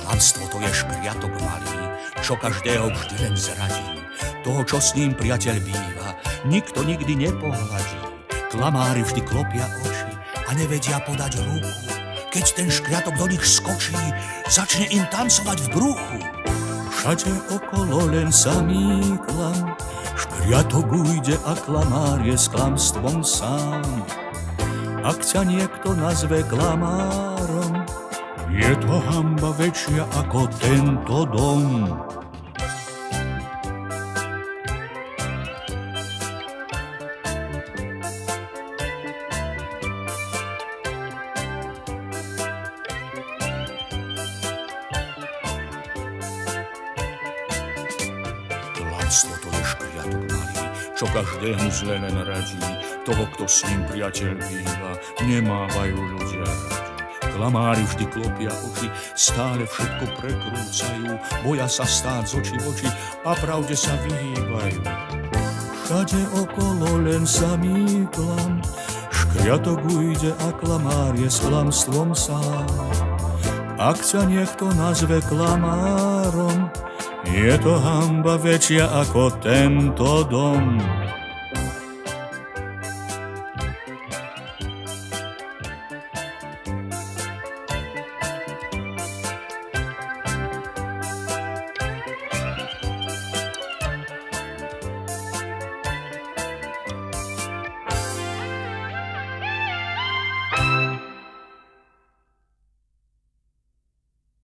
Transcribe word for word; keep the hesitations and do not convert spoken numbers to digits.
Klamstvo to je škriatok malý, čo každého vždy len zradí. Toho, čo s ním priateľ býva, nikto nikdy nepohľadí. Klamári vždy klopia oči a nevedia podať ruku. Keď ten škriatok do nich skočí, začne im tancovať v bruchu. Všade okolo len samý klam, škriatok ujde a klamár je s klamstvom sám. Ak ťa niekto nazve klamárom, je to hanba väčšia ako tento dom. Klamstvo to je škriatok malý, čo každému zle len radí. Toho, kto s ním priateľ býva, nemávajú ľudia radi. Klamári vždy klopia oči, stále všetko prekrúcajú, boja sa stáť z očí v oči a pravde sa vyhýbajú. Všade okolo len samý klam, škriatok ujde a klamár je s klamstvom sám. Ak ťa niekto nazve klamárom, je to hanba väčšia ako tento dom.